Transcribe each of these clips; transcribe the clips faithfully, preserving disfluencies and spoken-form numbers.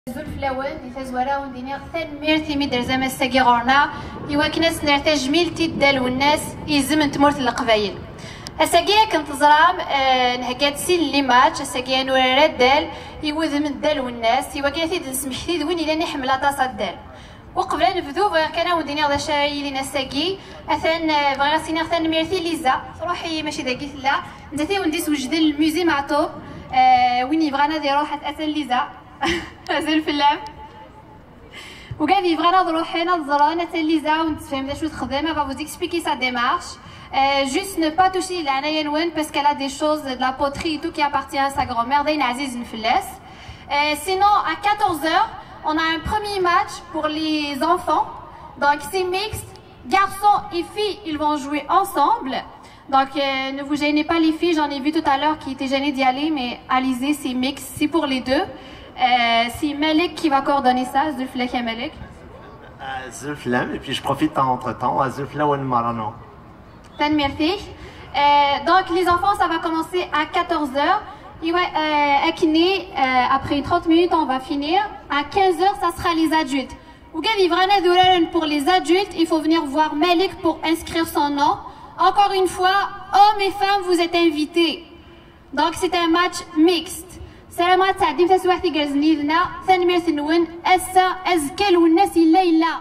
زلفلاون يتزورا ونديني ثنميرتي ميدر زعما الساكي إوا كناس نرتا جميلتي الدال والناس يزم نتمورت القبايل الساكي كنت زرام أه نهكات سين لي ماتش الساكي نورا الدال يوذ من الدال والناس إوا كانت نسمحتي وين إلا نحمل طاسة الدال وقبل أن نبدو بغا كان وديني غدا شاي لينا الساكي أثان بغا سينا ثان ميرتي ليزا روحي ماشي داكي لا نتاتي ونديس وجد الميوزي معطوب أه وين يبغانا دي روحة أثان ليزا زل في اللعب وقاعد يبغى نروح هنا الزرانة ليزا ونتفهم دا شو تخدم elle va vous expliquer sa démarche euh, juste ne pas toucher la Nayanwen parce qu'elle a des choses de la poterie et tout qui appartient à sa grand-mère d'Aïn Aziz Nfelles euh, sinon à quatorze heures on a un premier match pour les enfants donc c'est mixte garçons et filles ils vont jouer ensemble donc euh, ne vous gênez pas les filles j'en ai vu tout à l'heure qui étaient gênées d'y aller mais Alizé c'est mixte c'est pour les deux Euh, c'est Malik qui va coordonner ça, Zulflek et Malik. Zulflam, et puis je profite entre temps à Zulflawen Marano. Merci. Donc les enfants, ça va commencer à quatorze heures. Et ouais, euh, Akine, euh, après trente minutes, on va finir. À quinze heures, ça sera les adultes. Pour les adultes, il faut venir voir Malik pour inscrire son nom. Encore une fois, hommes et femmes, vous êtes invités. Donc c'est un match mixte. سلامات سعدين تسوحتي جرزني لنا ثاني مير ثنون أسا أزكال والناس إلا إلا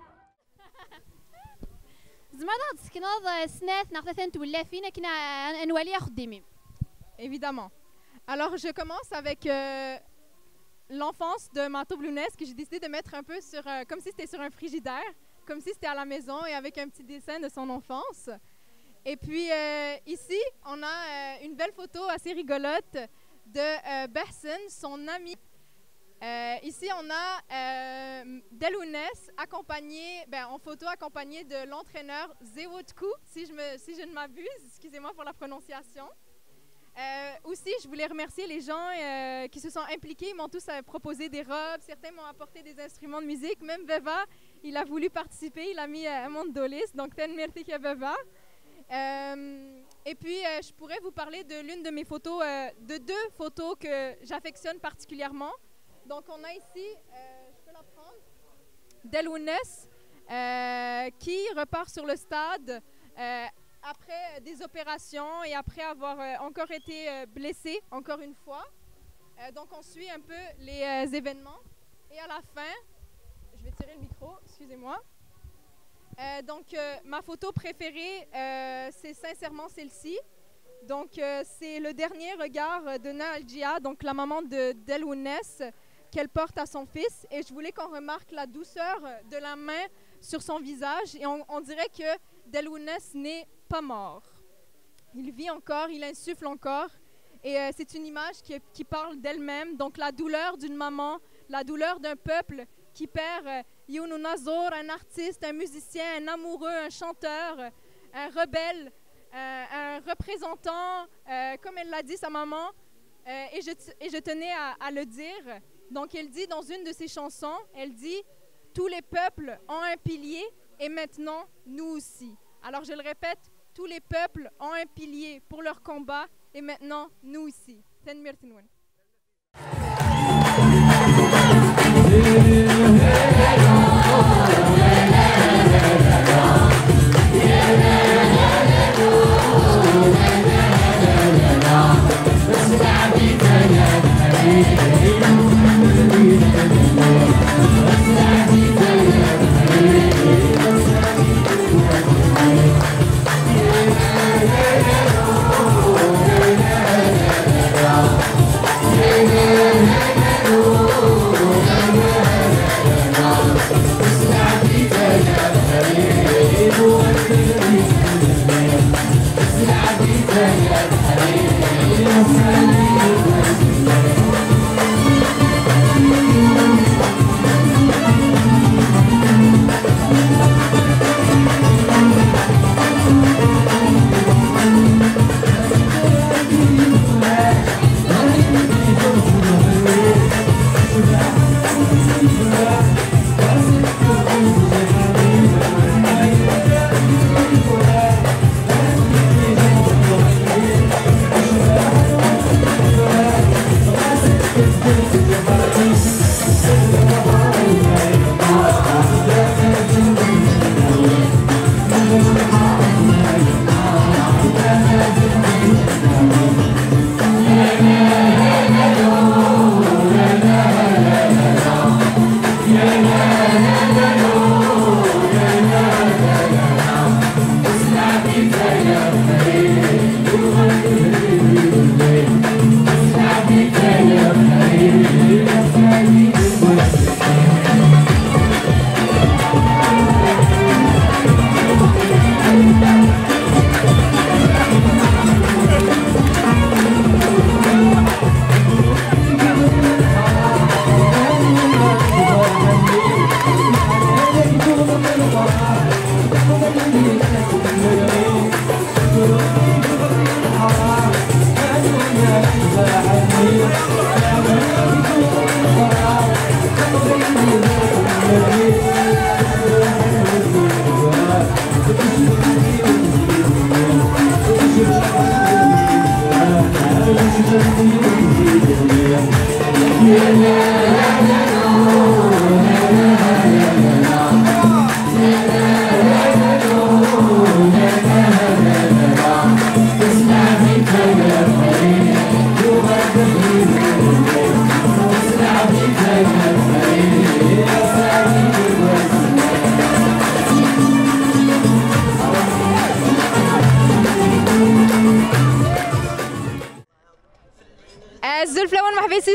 زمانا تسكناض سنات ناخذ تولى فينا كنا أنوالي خديمي. Évidemment. Alors je commence avec euh, l'enfance de Manteau Blounesque que j'ai décidé de mettre un peu sur, euh, comme si c'était sur un frigidaire, comme si c'était à la maison et avec un petit dessin de son enfance. Et puis euh, ici, on a euh, une belle photo assez rigolote de euh, Behsen, son ami. Euh, ici, on a euh, Delounes accompagné, ben, en photo accompagné de l'entraîneur Zewotku, si je, me, si je ne m'abuse, excusez-moi pour la prononciation. Euh, aussi, je voulais remercier les gens euh, qui se sont impliqués, ils m'ont tous euh, proposé des robes, certains m'ont apporté des instruments de musique, même Veva, il a voulu participer, il a mis euh, un mondolis, donc ten merci à Veva. Euh, et puis, euh, je pourrais vous parler de l'une de mes photos, euh, de deux photos que j'affectionne particulièrement. Donc, on a ici, euh, je peux la prendre, Delounes, euh, qui repart sur le stade euh, après des opérations et après avoir euh, encore été euh, blessé, encore une fois. Euh, donc, on suit un peu les euh, événements. Et à la fin, je vais tirer le micro, excusez-moi. Euh, donc, euh, ma photo préférée, euh, c'est sincèrement celle-ci. Donc, euh, c'est le dernier regard de Naaljia, donc la maman de Delounes, qu'elle porte à son fils. Et je voulais qu'on remarque la douceur de la main sur son visage. Et on, on dirait que Delounes n'est pas mort. Il vit encore, il insuffle encore. Et euh, c'est une image qui, qui parle d'elle-même. Donc, la douleur d'une maman, la douleur d'un peuple qui perd euh, Younou Nazor, un artiste, un musicien, un amoureux, un chanteur, un rebelle, euh, un représentant, euh, comme elle l'a dit, sa maman, euh, et, je et je tenais à, à le dire. Donc elle dit dans une de ses chansons, elle dit « Tous les peuples ont un pilier et maintenant nous aussi ». Alors je le répète, tous les peuples ont un pilier pour leur combat et maintenant nous aussi. Ten Mirtinwen. Yeah.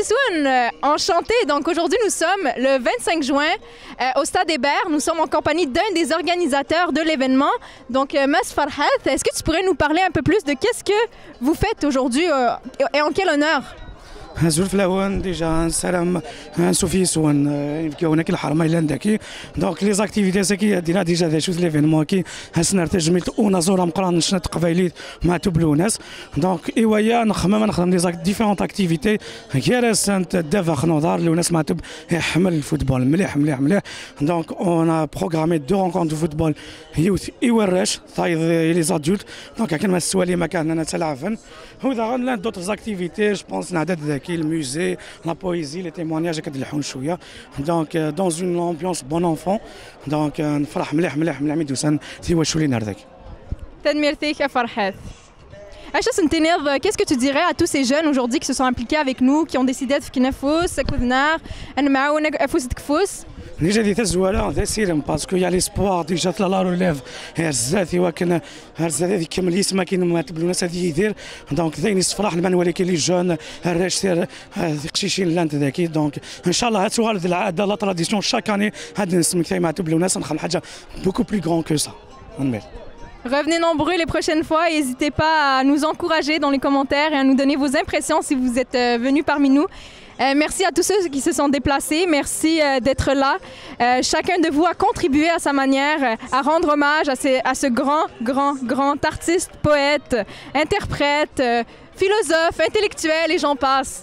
Soun, enchanté. Donc aujourd'hui, nous sommes le vingt-cinq juin euh, au Stade Hébert. Nous sommes en compagnie d'un des organisateurs de l'événement. Donc, euh, Mas Farhat, est-ce que tu pourrais nous parler un peu plus de qu'est-ce que vous faites aujourd'hui euh, et en quel honneur? زول فلاوان ديجا نسلام نسوفي سوان يبكيونا كي الحرمه الا نداكي دونك لي زاكتيفيتي ساكي دينا ديجا ذا شوت ليفينمون كي هسنا تجميل اونا زورا مقران نشنت قبايليت مع تبلوناس دونك ايوايا نخمم نخدم لي زاك ديفيرونت اكتيفيتي غير سانت دافا خنودار اللي ناس مع تب يحمل الفوتبول مليح مليح مليح دونك اون بروغرامي دو رونكونت دو فوتبول يوث ايوراش تايد لي زادولت دونك كان ما السوالي ما كان انا تلعبن هذا غن دوطر زاكتيفيتي جو بونس نعدد ذاكي الموزي لا بويزي لي تيمونياج كد الحون شويه دونك دون اون امبيونس بون انفون دونك نفرح مليح مليح مليح ميدوسان تيوا شولي نهار ذاك تنميرتيك فرحات. Acha Sentenev, qu'est-ce que tu dirais à tous ces jeunes aujourd'hui qui se sont impliqués avec nous, qui ont décidé de faire Nafous, Koudnar, Anmaoun, Afous Tkfous? نيجا دي تزوالا ذا سيرم باسكو يا ليسبوار ديجا لا روليف هرزاتي ولكن هرزاتي هذيك كامل يسمى كاين ما تبلو ناس هذه يدير دونك ذاين يصفرح المان ولكن لي جون الراش سير قشيشين لانت ذاكي دونك ان شاء الله هاتوا هذه العاده لا تراديسيون شاك اني هاد نسمك ثاي ما تبلو ناس نخدم حاجه بوكو بلو غران كو سا. Revenez nombreux les prochaines fois et n'hésitez pas à nous encourager dans les commentaires et à nous donner vos impressions si vous êtes euh, venus parmi nous. Euh, merci à tous ceux qui se sont déplacés, merci euh, d'être là. Euh, chacun de vous a contribué à sa manière euh, à rendre hommage à, ces, à ce grand, grand, grand artiste, poète, interprète, euh, philosophe, intellectuel et j'en passe.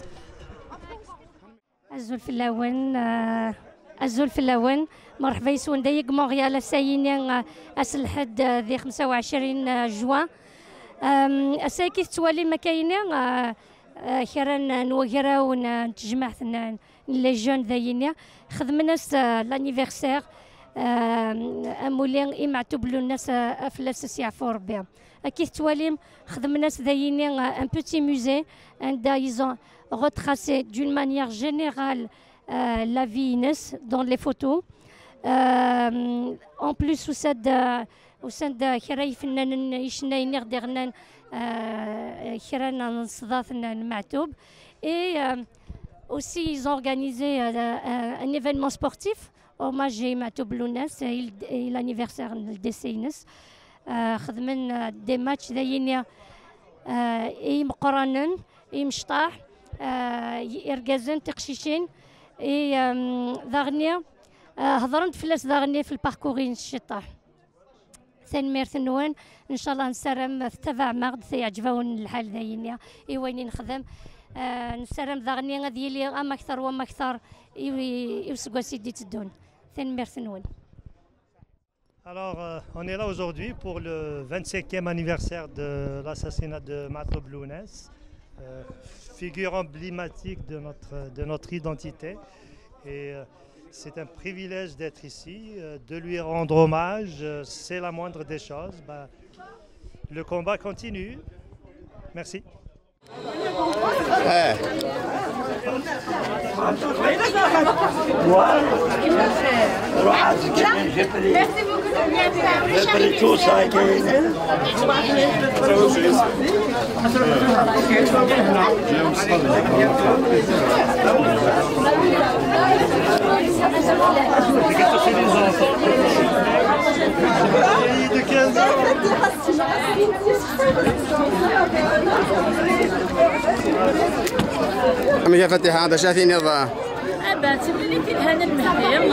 الزول في اللون الزول في اللون مرحبا يسون دايق مونريال الساينين أسلحد ذي خمسة وعشرين جوان أساكي توالي مكاينين خيرا نوغرا ونتجمع لي جون ذاينيا خدمنا لانيفرسير امولين يمعتو بلو الناس افلاس سيعفو ربي اكيد تواليم خدمنا ذاينيا ان بوتي موزي عند ايزون retracer d'une manière générale euh, la vie Inès dans les photos. Euh, en plus, au sein de au sein de خيراي فنان يشناين يغدرنا خيرانا نصدافنا المعتوب et euh, aussi ils ont organisé euh, un événement sportif hommage à Matoub Lounas et l'anniversaire de Inès خدمنا des matchs داينيا اي مقرنن اي مشطاح يرقزن تقشيشين اي ذاغنيا هضرنت فلاس ذاغنيا في الباركورين الشطاح ثاني مير ثنوان ان شاء الله نسرم تبع مغد سيعجبون الحال ذاينيا اي وين نخدم نسرم ذاغنيا غادي لي اما اكثر وما اكثر يوسقوا سيدي تدون ثاني مير ثنوان. Alors, euh, on est là aujourd'hui pour le vingt-cinquième anniversaire de l'assassinat de Matoub Lounes. Euh, figure emblématique de notre, de notre identité et euh, c'est un privilège d'être ici, euh, de lui rendre hommage, euh, c'est la moindre des choses. Bah, le combat continue. Merci. Hey. Merci beaucoup de bien faire. J'ai pris tout ça. يا فتيحة هذا شايفين يضا ابا تبلي لي الهنا المهدي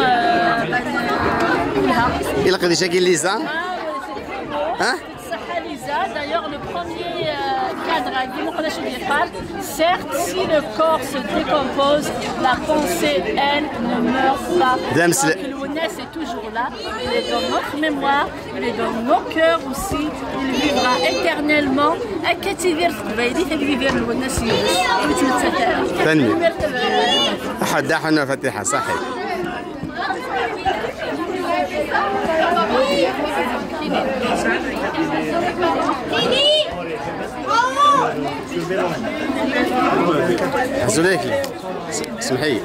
كلها إلا قد شكل ليزا ها صحة ليزا d'ailleurs le premier cadre qui me connaît je parle certes si le corps se décompose la pensée elle ne meurt pas Lounes est toujours là il est dans notre mémoire il est dans nos cœurs aussi il vivra éternellement أكتيفير قبايلي تكتيفير Lounes يونس ثاني أحد داحنا فتيحة صحي حزوليك لي سمحي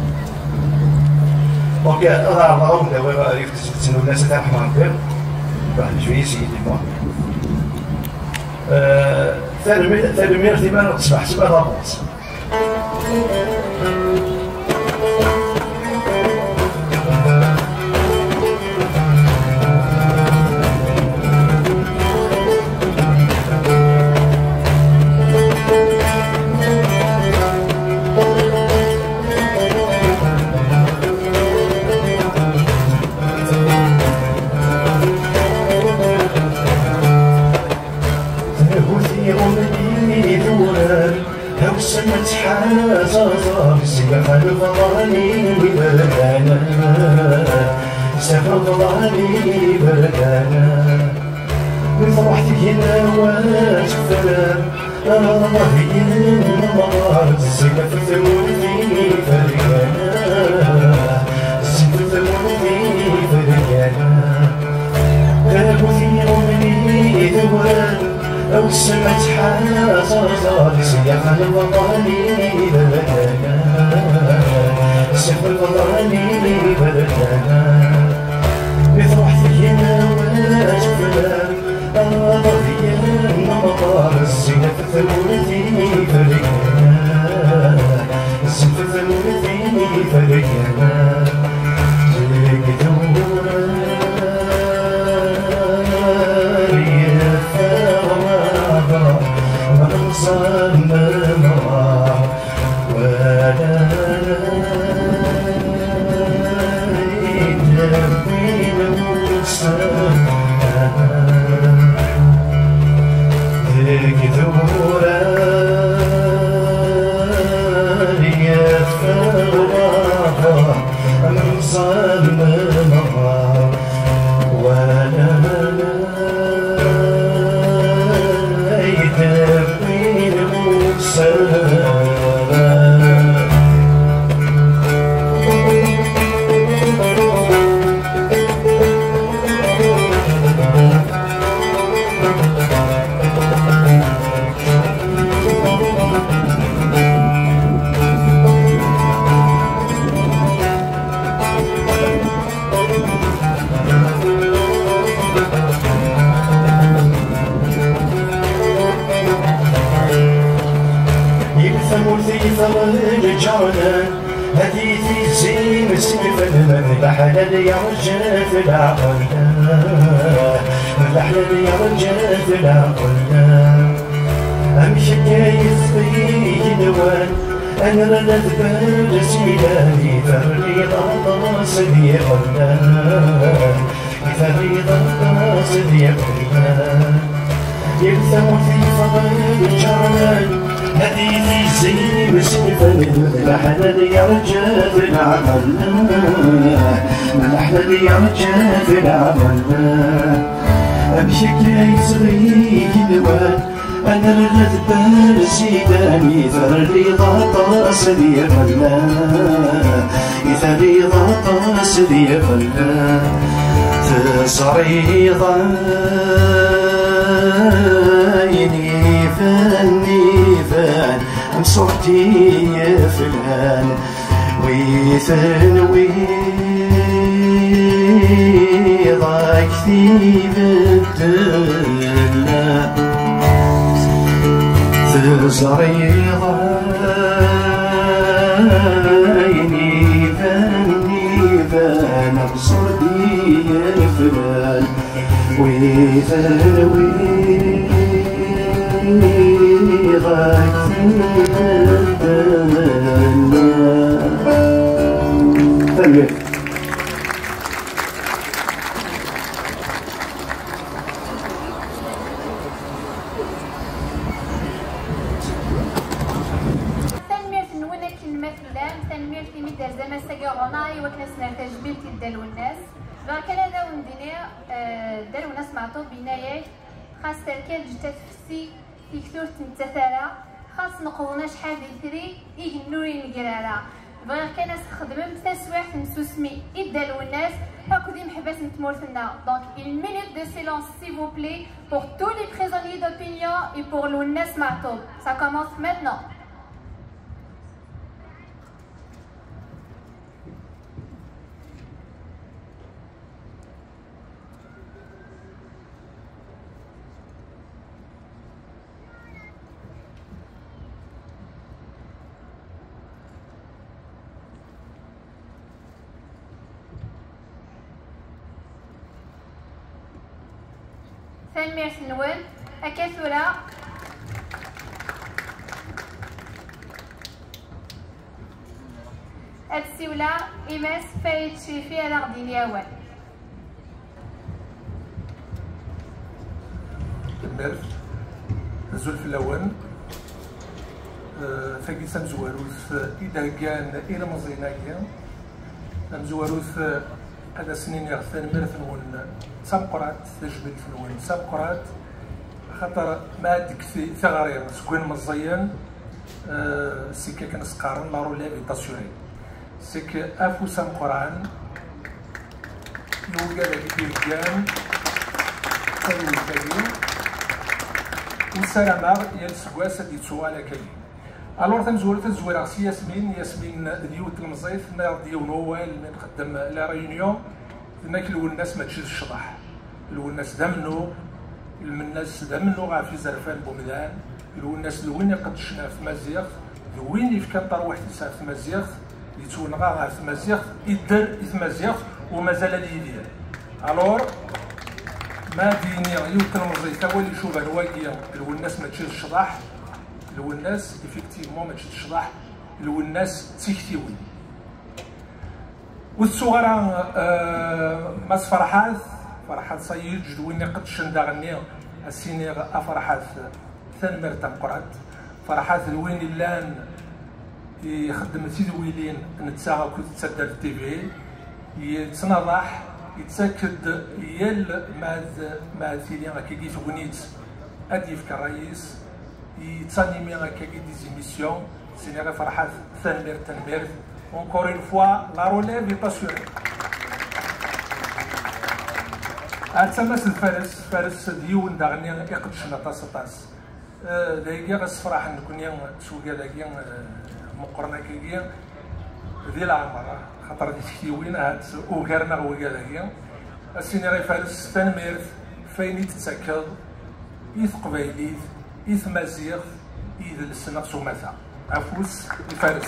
Ok, alors, on va voir, on va voir, il faut que tu nous laisses un peu. بعد شويه سيدي moi. تلميذ ديما تصبح تسمع لابونس. سمت حازازا سيبقى الفضاني بردانا سيبقى الفضاني بردانا بفرحتك هنا واشفنا الله النار سيبقى في الثمون في فرقانا سيبقى في الثمون في فرقانا ذهب في عمري دوان لو سمعت حاجة صار سياحة الوطني بلدنا سياحة الوطني بلدنا بفرحتك هنا واشفنا راضية مطار الزينة في الثمون في فرقنا الزينة في الثمون في فرقنا صريضا عيني فاني فان مصرتي فلان ويثن ويضاك في بدلنا صريضا عيني فاني فان مصرتي فلان ويثن ويضاك في بدلنا. تنوير تنمير نونا كلمة اللام تنمير في مدار زمان ساقيغوناي وكنا سنرتاج بيلتي الدال والناس كان هذا وندينا دار وناس معطو بنايا خاص تركال جتا تفسي في كثور تنتثرى خاص نقونا شحال ديال ثري يجنوري القرارة بغير كان نستخدم تسويح نسوسمي الدال والناس هاكو دي محباس نتمورثنا دونك une minute de silence s'il vous plaît pour tous les prisonniers d'opinion et pour l'Ounas Matoub. Ça commence maintenant. تنميرت نون أكثر السيولة إماس فايت شيفي على غدي اليوان المرف الزلف الأول فاكي سمزواروث إذا كان إلى مزيناكيا سمزواروث هذا سنين يغثان مرث نون سمقرات تجبل نون سمقرات خاطر ما ديك ثغرير سكوين مزيان سيكا كنسقارن لا رولا فيتاسيوني سيك افو سمقران يوجد الكيرجان تلو الكريم وسلامة يلسقواس دي تسوالا كريم الور تنزور تنزور سي ياسمين ياسمين ديوت المزيت نار ديال نوال من قدم لا ريونيون هناك الاول الناس ما تشيل الشطح الاول الناس دمنو الناس دمنو غا في زرفان بومدان الاول الناس لوين يقدشنا في مزيغ لوين يفكر طروح تسع في مزيغ يتون غا في مزيغ يدر في مزيغ ومازال لي يدير الور ما ديني يوت المزيت هو اللي يشوف الواقيه الاول الناس ما تشيل الشطح لو الناس افكتيفمون ما تشطح لو الناس تيكتيوي والصغرى آه ماس فرحات فرحات صيد جدويني قد شندغني السينيغ افرحات ثان مرتم قرات فرحات الوين اللان يخدم تيدويلين نتساغا كنت تسدر التيفي يتنضح يتاكد يال ماد ماد فيليان كي تغنيت ادي في الرئيس يتانيمي هكا دي زيميسيون سينيغا فرحات ثانمير تنمير اونكور اون فوا لا روليف اي باسيوني اتسمس الفارس فارس ديون داغني يقدشنا طاس طاس دايكا غصفراح نكون سوكا داكيا مقرنا كيكيا ديال العمر خاطر دي تكتيوين هاد اوكارنا غوكا داكيا السينيغا فارس ثانمير فاين تتسكر يثقبايليت إث مزيغ إذ السنة سمثا أفوس الفارس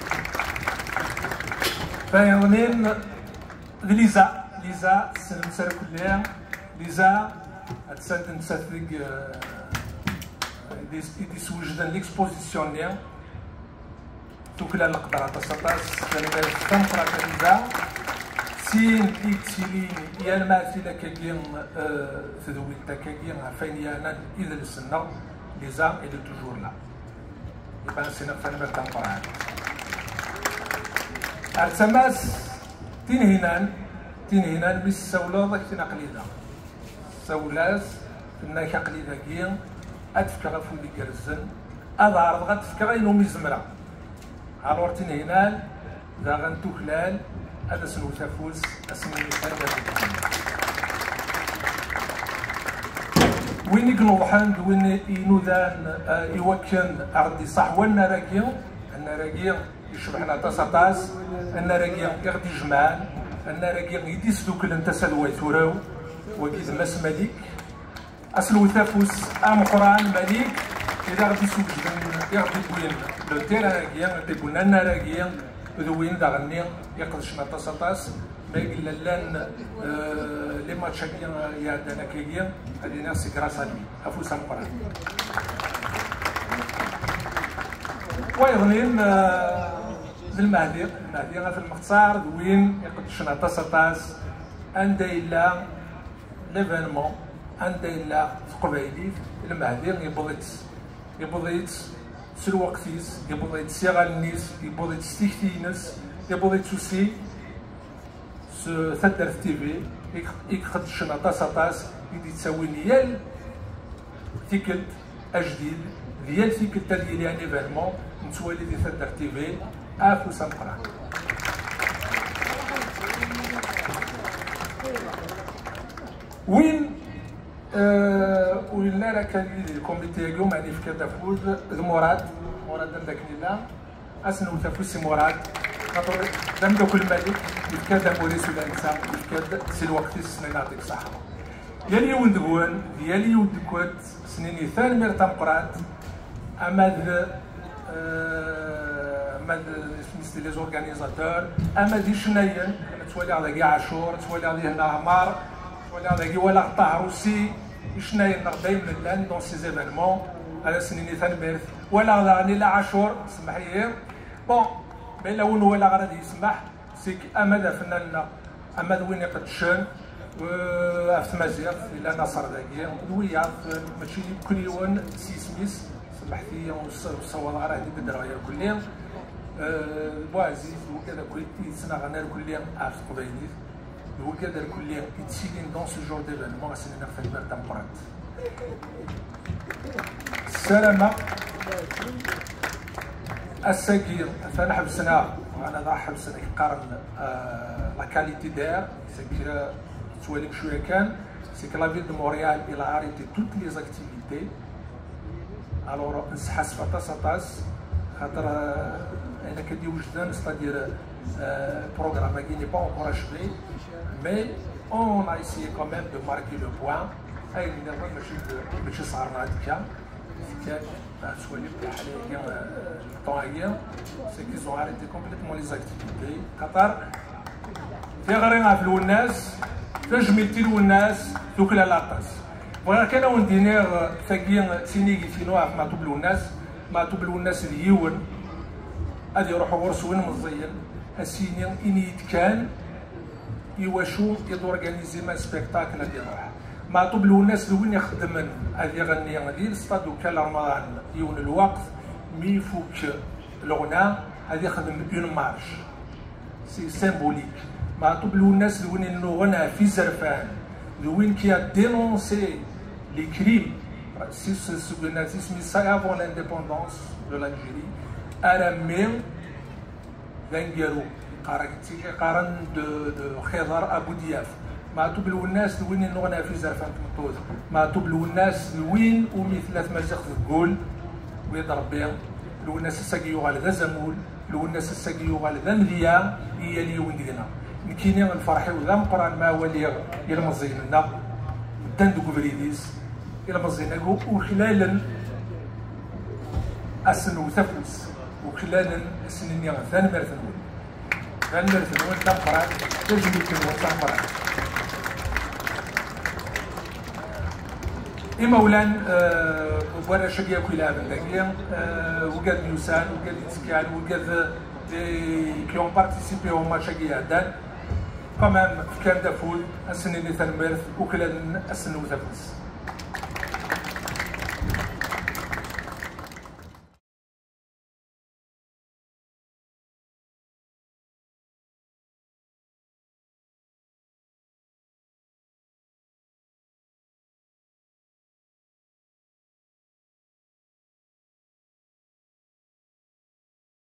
فيغنين ليزا ليزا السنة مسارة كلها ليزا أتساد نتساثق إدي سوجدا ليكسبوزيسيون ليا توكلا القدرة تصطاس كلمة تنقرأ ليزا سين إكسيلين يا الماثلة كاكين تذوي التكاكين فين يانا إذا السنة ليزا إلي توجور لا يبقى السنة فنمر تنقرأ أرتماس تين هنان تين هنان مس سولوضك تين قليدة سولاس تناك قليدة كين أتفكر فولي كرزن أظهر غتفكر إنو مزمرة الور تين هنان ذا غنتو خلال هذا سنو تفوز اسمي هذا وين يقنو حند وين ينوذان يوكن أردي صح وانا راكيو أنا راكيو يشبحنا تصاطاس أنا راكيو يغدي جمال أنا راكيو يديس دوك الانتساد ويثوراو وكيد ماس مليك أسلو تفوز أم قرآن مليك إذا غدي سوق يغدي بوين لو تيرا راكيو غدي بوين أنا راكيو ذوين داغني يقدشنا تصاطاس ما يقول لان لي ماتش يا دانا كيغيا هذه ناس كراسالي افوس القران ويغنين المهدي المهدي في المختصار ذوين يقدشنا تصاطاس عند الا ليفينمون عند الا قبيلي المهدي يبغيت يبغيت سلو وقتيس يبغيت سيغال النيس يبغيت ستيكتينس يبغيت سوسي ثدر في تيفي يخد الشنطة سطاس يدي تساوي ديال تيكت أجديد ديال تيكت ديال يعني فيرمون نتوالي دي ثدر تيفي أفو سمقرا وين أه ولا راه كان الكوميتي اليوم يعني في كتافوز مراد مراد داك ليلا اسنو تافوز سي مراد خاطر دام دوك الملك يتكاد موريس ولا انسان يتكاد سي الوقت السنين يعطيك الصحه ديالي ولد بوان ديالي ولد كوات سنيني ثاني ميرتا مقرات اماد اماد سميتي لي زورغانيزاتور اماد شنايا انا توالي على كاع عاشور توالي على هنا عمار ولا داكي ولا طاهر وسي يشنا ينغ دايما لان دون سي زيفينمون على سنيني تنميرث ولا غاني لا عاشور سمح لي بون مي لون ولا غادي يسمح سيك امد فناننا امد وين يقدشن في مزيغ الى نصر داكيا دويا ماشي كل يوم سي سميس سمحتي وصور راه ديك الدرايه كليا بوعزيز وكذا كويتي سنا غنال كليا عرفت قبيلي وكذا كليا يتسيلين دون سو جور ديفينمون سنينا في البلد تمبرات السلامه السكير فانا حبسنا انا ضاع حبسنا يقارن لا كاليتي دير سكير تواليك شويه كان سي كو لا فيل دو مونريال الى اريتي توت لي زاكتيفيتي الوغ نسحس فطاس طاس خاطر انا كدي وجدان ستادير بروغرام كي ني با اونكور اشوي مي اون ا ايسيي كون ميم دو ماركي لو بوان اي اللي نبغي ماشي ماشي صارنا هكا كان تواليك حاليا الطواقيه سي كي زون اريتي كومبليتمون لي زاكتيفيتي خاطر في غيرنا في الناس تجميلتي الناس توكل لاطاس ولكن انا وندينير ثقين سينيكي في نوع ما تبلو الناس ما تبلو الناس ديون غادي يروحوا ورسوين مزيان السيني انيت كان يواشو يدور اورغانيزي ما سبيكتاكل غادي يروح ما تبلو الناس وين يخدم غادي يغني غادي الستاد وكال رمضان يون الوقت مي فوك الغنى غادي يخدم اون مارش سي سيمبوليك ما تبلو الناس وين انه غنى في زرفان وين كي a dénoncé les crimes si ce souverainisme ça avant l'indépendance de l'Algérie à la même دنجرو قارنتي قارن دو دو خضر ابو دياف ما تبلو الناس وين انه غنى في زرفان تمطوز ما تبلو الناس وين ومثل ما زخ تقول ويضرب بهم لو الناس الساقيو على ذا زمول لو الناس الساقيو على ذا مليا هي اللي وين دينا كيني الفرحي وذا مقران ما ولي الى مزيننا دندو كوفريديس الى مزيننا وخلال السنو ثفلس وخلال السنين ثاني مرثنون ثاني مرثنون تمقران تجمي كنوان تمقران إما ولان وانا شقيا كلها من داكيا وقاد نيوسان وقاد يتسكان وقاد كي اون بارتيسيبي هما شقيا دان كمان كان دافول السنين ثاني مرث وكلان السنو ثفلس